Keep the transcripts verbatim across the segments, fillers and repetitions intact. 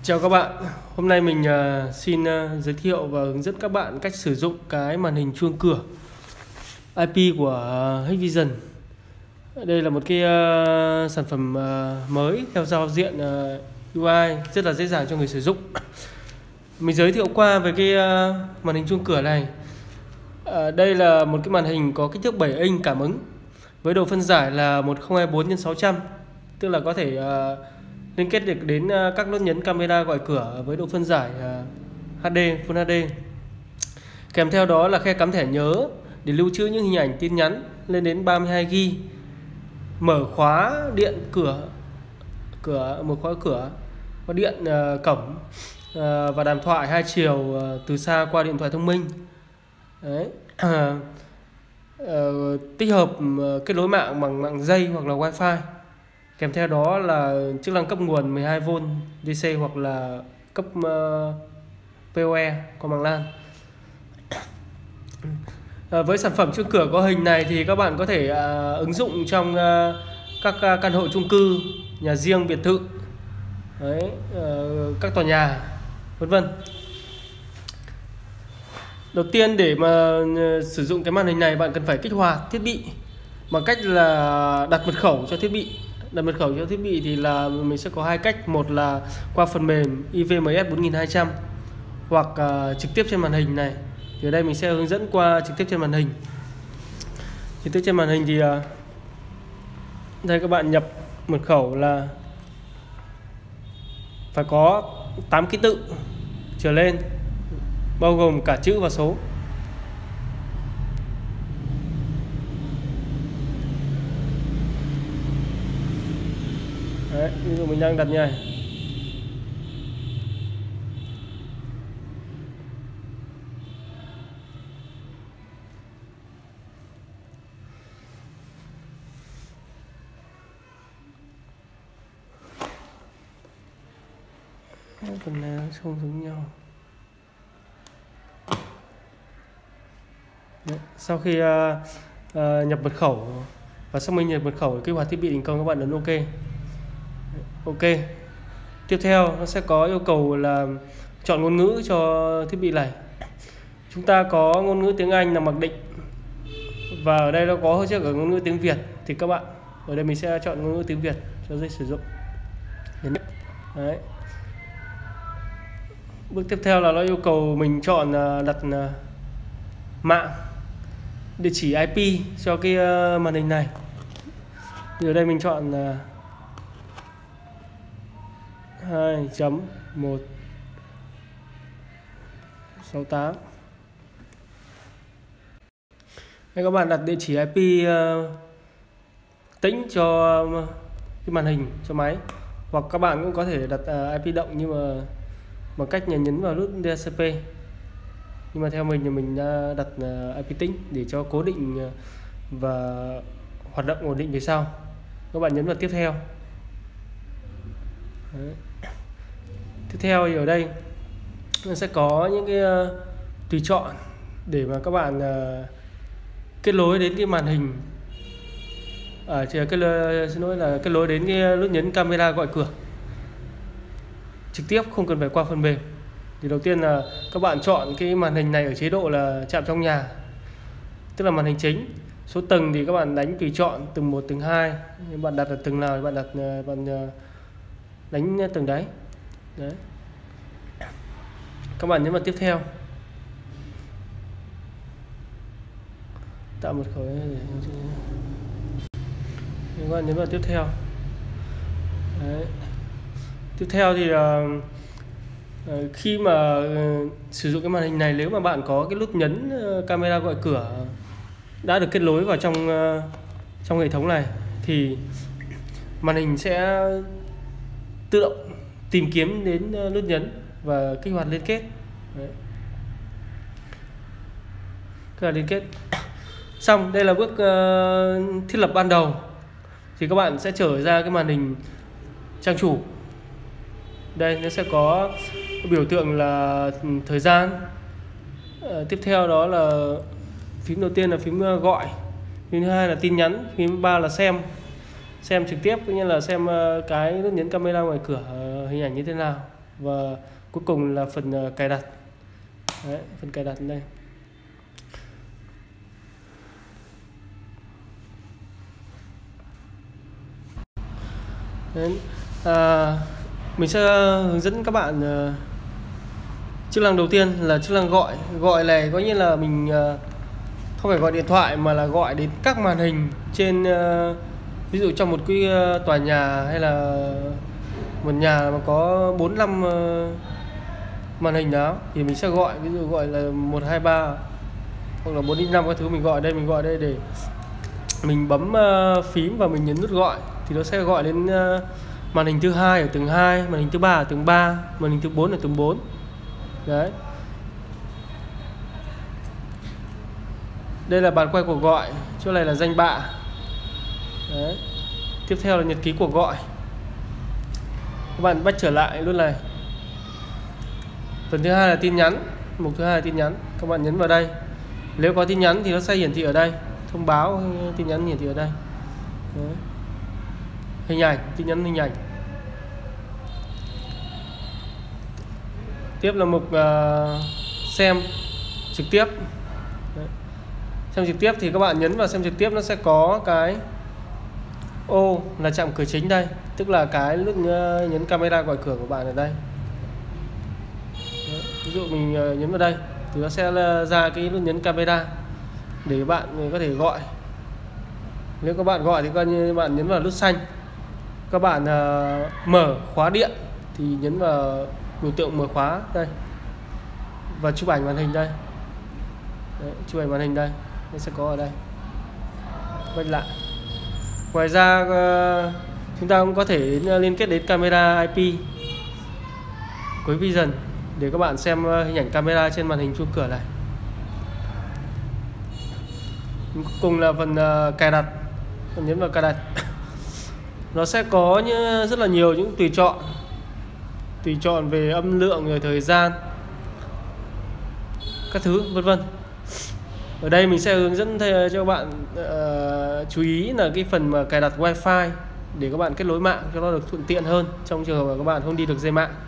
Chào các bạn, hôm nay mình uh, xin uh, giới thiệu và hướng dẫn các bạn cách sử dụng cái màn hình chuông cửa i pê của uh, Hikvision. Đây là một cái uh, sản phẩm uh, mới theo giao diện uh, u i rất là dễ dàng cho người sử dụng. Mình giới thiệu qua về cái uh, màn hình chuông cửa này. Uh, đây là một cái màn hình có kích thước bảy inch cảm ứng với độ phân giải là một không hai bốn nhân sáu trăm, tức là có thể uh, liên kết được đến các nút nhấn camera gọi cửa với độ phân giải hát đê, Full hát đê. Kèm theo đó là khe cắm thẻ nhớ để lưu trữ những hình ảnh tin nhắn lên đến ba mươi hai gi ga bai, mở khóa điện cửa, cửa mở khóa cửa, có điện uh, cổng uh, và đàm thoại hai chiều uh, từ xa qua điện thoại thông minh. Đấy. uh, tích hợp uh, kết nối mạng bằng mạng dây hoặc là wifi. Kèm theo đó là chức năng cấp nguồn mười hai vôn đê xê hoặc là cấp uh, pê o e qua mạng LAN. À, với sản phẩm chuông cửa có hình này thì các bạn có thể uh, ứng dụng trong uh, các uh, căn hộ chung cư, nhà riêng, biệt thự, đấy, uh, các tòa nhà, vân vân. Đầu tiên để mà uh, sử dụng cái màn hình này, bạn cần phải kích hoạt thiết bị bằng cách là đặt mật khẩu cho thiết bị. Đặt mật khẩu cho thiết bị thì là mình sẽ có hai cách. Một là qua phần mềm i vê em ét bốn nghìn hai trăm hoặc uh, trực tiếp trên màn hình này. Thì ở đây mình sẽ hướng dẫn qua trực tiếp trên màn hình. Trực tiếp trên màn hình thì uh, đây các bạn nhập mật khẩu là phải có tám ký tự trở lên, bao gồm cả chữ và số. Đấy, ví dụ mình đang đặt như này. Phần này không giống nhau. Đấy, sau khi uh, uh, nhập mật khẩu và xác minh nhập mật khẩu kích hoạt thiết bị thành công, các bạn ấn OK. Ok. Tiếp theo nó sẽ có yêu cầu là chọn ngôn ngữ cho thiết bị này. Chúng ta có ngôn ngữ tiếng Anh là mặc định, và ở đây nó có hỗ trợ cả ngôn ngữ tiếng Việt. Thì các bạn ở đây mình sẽ chọn ngôn ngữ tiếng Việt cho dễ sử dụng. Đấy. Bước tiếp theo là nó yêu cầu mình chọn đặt mạng, địa chỉ i pê cho cái màn hình này. Thì ở đây mình chọn hai chấm một sáu tám. Đây, các bạn đặt địa chỉ i pê uh, tĩnh cho cái màn hình, cho máy, hoặc các bạn cũng có thể đặt uh, i pê động nhưng mà bằng cách nhấn nhấn vào nút đê hát xê pê. Nhưng mà theo mình thì mình uh, đặt uh, i pê tĩnh để cho cố định uh, và hoạt động ổn định về sau. Các bạn nhấn vào tiếp theo. Đấy. Tiếp theo thì ở đây nó sẽ có những cái uh, tùy chọn để mà các bạn uh, kết nối đến cái màn hình. Ở à, cái xin lỗi là kết nối đến cái nút nhấn camera gọi cửa trực tiếp, không cần phải qua phần mềm. Thì đầu tiên là các bạn chọn cái màn hình này ở chế độ là chạm trong nhà, tức là màn hình chính. Số tầng thì các bạn đánh tùy chọn, tầng một, tầng hai. Bạn đặt ở tầng nào thì bạn đặt bạn đánh tầng đấy. Đấy. Các bạn nhấn vào tiếp theo. Tạo mật khẩu để các bạn nhấn vào tiếp theo. Đấy. Tiếp theo thì uh, khi mà uh, sử dụng cái màn hình này, nếu mà bạn có cái nút nhấn uh, camera gọi cửa đã được kết nối vào trong uh, trong hệ thống này, thì màn hình sẽ tự động tìm kiếm đến uh, nút nhấn và kích hoạt liên kết. Đấy. Kích hoạt liên kết xong. Đây là bước uh, thiết lập ban đầu. Thì các bạn sẽ trở ra cái màn hình trang chủ. Đây nó sẽ có biểu tượng là thời gian. uh, Tiếp theo đó là phím đầu tiên là phím gọi, phím thứ hai là tin nhắn, phím thứ ba là xem. xem trực tiếp, cũng như là xem cái nút nhấn camera ngoài cửa hình ảnh như thế nào. Và cuối cùng là phần uh, cài đặt. Đấy, phần cài đặt đây. Đấy, à, mình sẽ hướng dẫn các bạn uh, chức năng đầu tiên là chức năng gọi. Gọi này có nghĩa là mình uh, không phải gọi điện thoại mà là gọi đến các màn hình trên uh, ví dụ trong một cái uh, tòa nhà hay là một nhà mà có bốn năm uh, màn hình đó thì mình sẽ gọi, ví dụ gọi là một hai ba hoặc là bốn đến năm các thứ, mình gọi đây mình gọi đây để mình bấm uh, phím và mình nhấn nút gọi thì nó sẽ gọi đến uh, màn hình thứ hai ở tầng hai, màn hình thứ ba ở tầng ba, màn hình thứ bốn ở tầng bốn. Đấy. Đây là bàn quay cuộc gọi, chỗ này là danh bạ. Đấy. Tiếp theo là nhật ký cuộc gọi. Các bạn bắt trở lại luôn này. Phần thứ hai là tin nhắn, mục thứ hai là tin nhắn. Các bạn nhấn vào đây. Nếu có tin nhắn thì nó sẽ hiển thị ở đây, thông báo tin nhắn hiển thị ở đây. Đấy. Hình ảnh, tin nhắn hình ảnh. Tiếp là mục uh, xem trực tiếp. Đấy. Xem trực tiếp thì các bạn nhấn vào xem trực tiếp, nó sẽ có cái ô là chạm cửa chính đây, tức là cái nút nhấn camera gọi cửa của bạn ở đây. Đấy. Ví dụ mình uh, nhấn vào đây thì nó sẽ ra cái nút nhấn camera để bạn có thể gọi. Nếu các bạn gọi thì coi như bạn nhấn vào nút xanh. Các bạn uh, mở khóa điện thì nhấn vào biểu tượng mở khóa đây và chụp ảnh màn hình đây. Đấy, chụp ảnh màn hình đây nó sẽ có ở đây. Quay lại. Ngoài ra uh, chúng ta cũng có thể liên kết đến camera i pê của Hikvision để các bạn xem hình ảnh camera trên màn hình chuông cửa này. Cuối cùng là phần uh, cài đặt. Mình nhấn vào cài đặt. Nó sẽ có những, rất là nhiều những tùy chọn. Tùy chọn về âm lượng, rồi thời gian, các thứ vân vân. Ở đây mình sẽ hướng dẫn cho các bạn uh, chú ý là cái phần mà cài đặt wifi để các bạn kết nối mạng cho nó được thuận tiện hơn trong trường hợp mà các bạn không đi được dây mạng.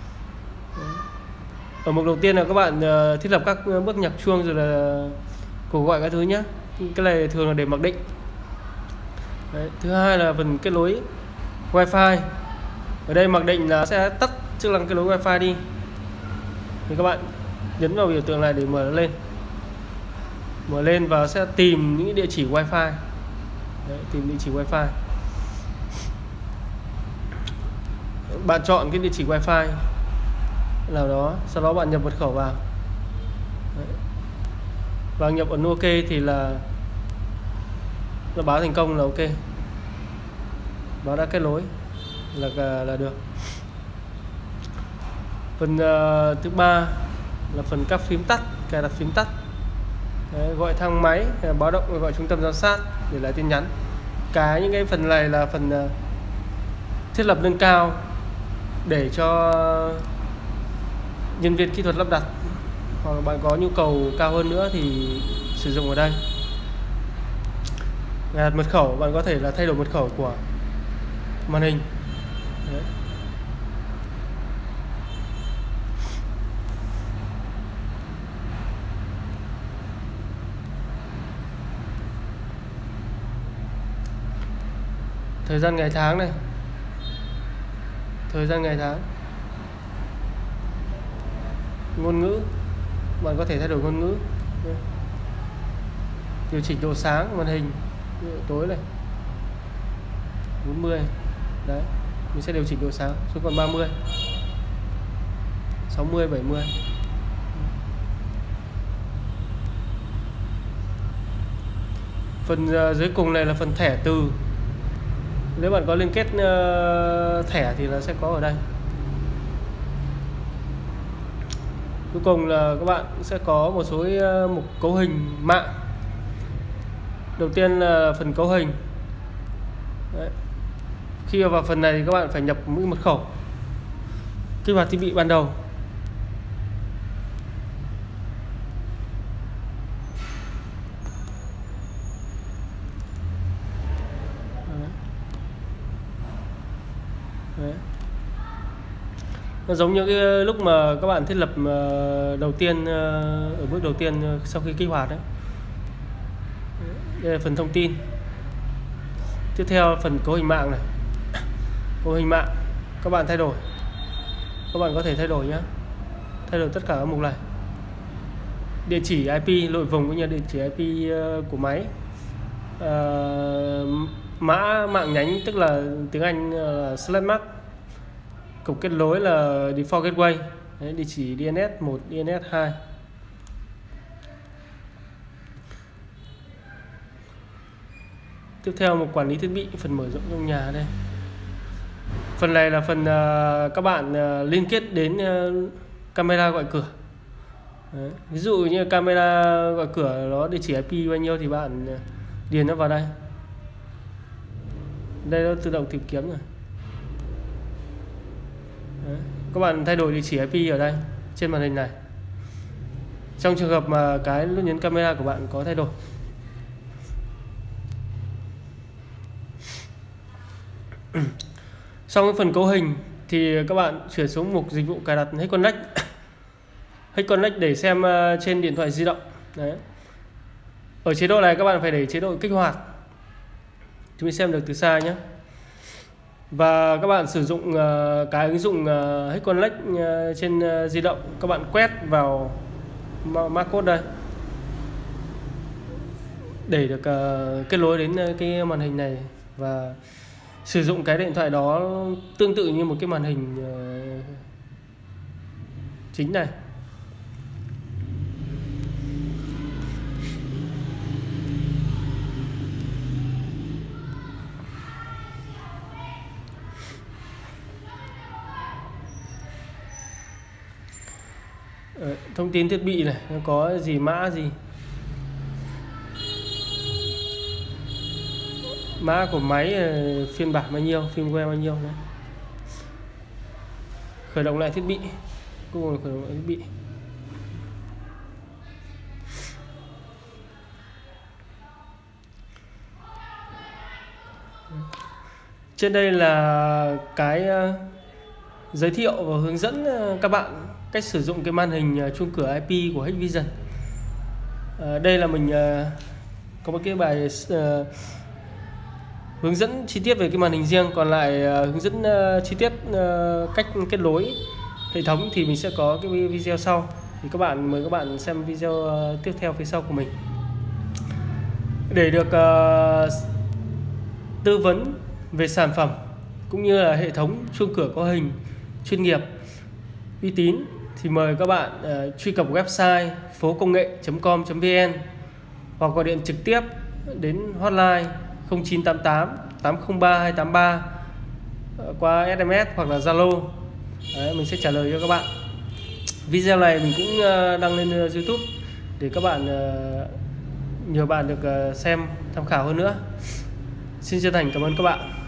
Ở mục đầu tiên là các bạn uh, thiết lập các bước nhạc chuông rồi là cuộc gọi các thứ nhé. Cái này thường là để mặc định. Đấy. Thứ hai là phần kết nối wifi. Ở đây mặc định là sẽ tắt chức năng kết nối wifi đi. Thì các bạn nhấn vào biểu tượng này để mở nó lên. Mở lên và sẽ tìm những địa chỉ wifi. Đấy, tìm địa chỉ wifi. Bạn chọn cái địa chỉ wifi nào đó, sau đó bạn nhập mật khẩu vào. Đấy. Và nhập ấn OK thì là nó báo thành công là OK. Báo đã kết nối là là được. Phần uh, thứ ba là phần các phím tắt, cài đặt phím tắt. Đấy, gọi thang máy, báo động, gọi trung tâm giám sát để lại tin nhắn. Cái những cái phần này là phần uh, thiết lập nâng cao để cho nhân viên kỹ thuật lắp đặt, hoặc bạn có nhu cầu cao hơn nữa thì sử dụng ở đây. Cài đặt mật khẩu, bạn có thể là thay đổi mật khẩu của màn hình. Đấy. Thời gian ngày tháng này, thời gian ngày tháng, ngôn ngữ, bạn có thể thay đổi ngôn ngữ. Điều chỉnh độ sáng màn hình, tối này bốn mươi. Đấy, mình sẽ điều chỉnh độ sáng xuống còn ba mươi, sáu mươi, bảy mươi. Phần uh, dưới cùng này là phần thẻ từ. Nếu bạn có liên kết uh, thẻ thì nó sẽ có ở đây. Cuối cùng là các bạn sẽ có một số uh, mục cấu hình mạng. Đầu tiên là phần cấu hình. Đấy. Khi vào phần này thì các bạn phải nhập mũi mật khẩu kích hoạt thiết bị ban đầu. Đấy. Đấy. Nó giống như cái lúc mà các bạn thiết lập đầu tiên, ở bước đầu tiên sau khi kích hoạt đấy. Đây là phần thông tin. Tiếp theo phần cấu hình mạng này. Cấu hình mạng các bạn thay đổi, các bạn có thể thay đổi nhé, thay đổi tất cả các mục này. Địa chỉ i pê nội vùng cũng như địa chỉ i pê của máy. À, mã mạng nhánh tức là tiếng Anh là slash mark. Cổng kết nối là default gateway. Đấy, địa chỉ đê en ét một, đê en ét hai. Tiếp theo một quản lý thiết bị, phần mở rộng trong nhà đây. Phần này là phần uh, các bạn uh, liên kết đến uh, camera gọi cửa. Đấy. Ví dụ như camera gọi cửa nó địa chỉ i pê bao nhiêu thì bạn uh, điền nó vào đây. Đây nó tự động tìm kiếm rồi. Đấy. Các bạn thay đổi địa chỉ i pê ở đây trên màn hình này. Trong trường hợp mà cái nút nhấn camera của bạn có thay đổi. Xong cái phần cấu hình thì các bạn chuyển xuống mục dịch vụ cài đặt Hết Connect. Hết Connect để xem trên điện thoại di động. Đấy. Ở chế độ này các bạn phải để chế độ kích hoạt, chúng mình xem được từ xa nhé. Và các bạn sử dụng cái ứng dụng Hết Connect trên di động, các bạn quét vào mã code đây để được kết nối đến cái màn hình này và sử dụng cái điện thoại đó tương tự như một cái màn hình uh, chính này. uh, Thông tin thiết bị này, nó có gì mã gì, mã của máy, phiên bản bao nhiêu, firmware bao nhiêu đấy. Khởi động lại thiết bị, cuối cùng là khởi động lại thiết bị. Trên đây là cái uh, giới thiệu và hướng dẫn uh, các bạn cách sử dụng cái màn hình uh, chuông cửa i pê của Hikvision. Uh, đây là mình uh, có một cái bài uh, hướng dẫn chi tiết về cái màn hình riêng, còn lại uh, hướng dẫn uh, chi tiết uh, cách kết nối hệ thống thì mình sẽ có cái video sau, thì các bạn mời các bạn xem video uh, tiếp theo phía sau của mình. Để được uh, tư vấn về sản phẩm cũng như là hệ thống chuông cửa có hình chuyên nghiệp uy tín thì mời các bạn uh, truy cập website phố công nghệ chấm com chấm vn hoặc gọi điện trực tiếp đến hotline không chín tám tám tám không ba hai tám ba qua ét em ét hoặc là Zalo. Mình sẽ trả lời cho các bạn. Video này mình cũng đăng lên YouTube để các bạn, nhiều bạn được xem tham khảo hơn nữa. Xin chân thành cảm ơn các bạn.